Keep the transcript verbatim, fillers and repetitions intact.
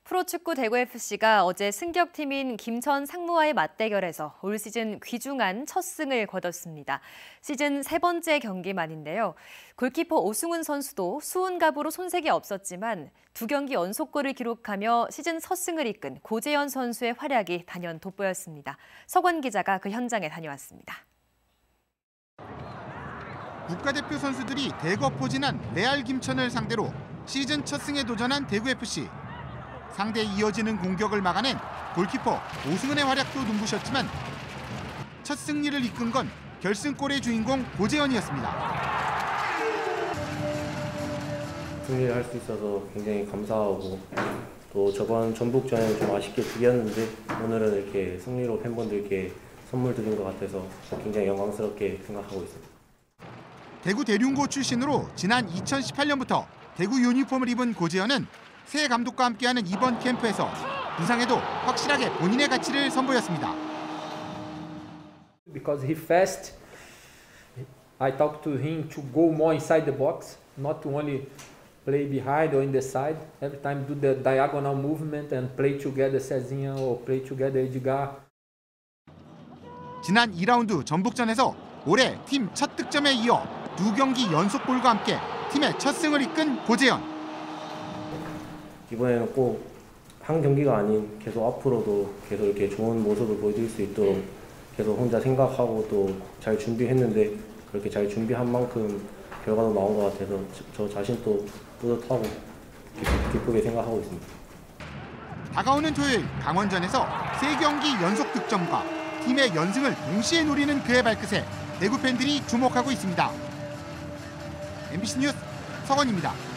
프로축구 대구에프씨가 어제 승격팀인 김천 상무와의 맞대결에서 올 시즌 귀중한 첫 승을 거뒀습니다. 시즌 세 번째 경기만인데요. 골키퍼 오승훈 선수도 수훈갑으로 손색이 없었지만 두 경기 연속골을 기록하며 시즌 첫 승을 이끈 고재현 선수의 활약이 단연 돋보였습니다. 서권 기자가 그 현장에 다녀왔습니다. 국가대표 선수들이 대거포진한 레알 김천을 상대로 시즌 첫 승에 도전한 대구에프씨. 상대에 이어지는 공격을 막아낸 골키퍼 오승훈의 활약도 눈부셨지만 첫 승리를 이끈 건 결승골의 주인공 고재현이었습니다. 승리를 할 수 있어서 굉장히 감사하고 또 저번 전북전에는 좀 아쉽게 비겼는데 오늘은 이렇게 승리로 팬분들께 선물 드린 것 같아서 굉장히 영광스럽게 생각하고 있습니다. 대구 대륜고 출신으로 지난 이천십팔 년부터 대구 유니폼을 입은 고재현은 새 감독과 함께하는 이번 캠프에서 부상에도 확실하게 본인의 가치를 선보였습니다. Because he fast, I talked to him to go more inside the box, not to only play behind or in the side. Every time do the diagonal movement and play together Cezinha or play together Edgar. 지난 이 라운드 전북전에서 올해 팀 첫 득점에 이어 두 경기 연속골과 함께 팀의 첫 승을 이끈 고재현. 이번에는 꼭 한 경기가 아닌 계속 앞으로도 계속 이렇게 좋은 모습을 보여줄 수 있도록 계속 혼자 생각하고 또 잘 준비했는데 그렇게 잘 준비한 만큼 결과도 나온 것 같아서 저 자신도 뿌듯하고 기쁘게 생각하고 있습니다. 다가오는 토요일 강원전에서 세 경기 연속 득점과 팀의 연승을 동시에 노리는 그의 발끝에 대구 팬들이 주목하고 있습니다. 엠비씨 뉴스 서건입니다.